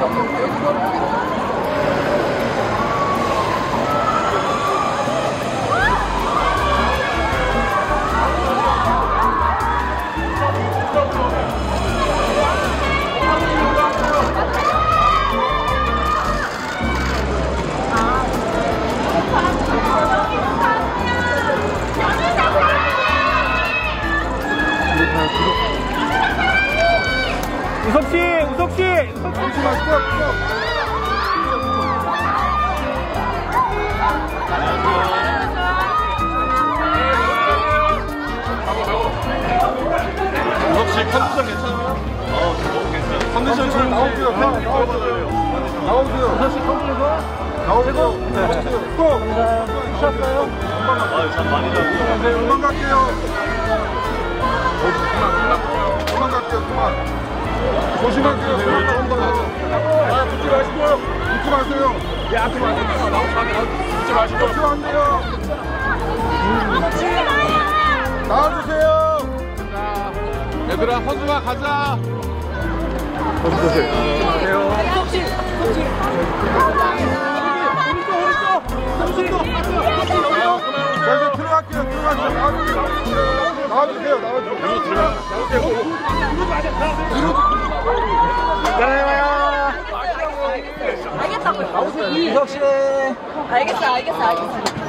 우석씨! 잠시만, 스톱! 우석씨 컨디션 괜찮아요? 너무 괜찮아요. 컨디션 좋은 나오세요. 우석씨 컨디션 나오세요. 스톱! 쉬었어요? 참 많이 잡고. 그만 갈게요. 그만 갈게요. 조심하세요. 붙지 마시고요. 붙지 마세요. 예, 앞에 마세요. 붙지 마시고. 붙지 안 돼요. 나와주세요. 얘들아, 허수아 가자. 허수 보세요. 자, 이제 들어갈게요. 나와주세요. 알겠다고요. 이석씨. 알겠어.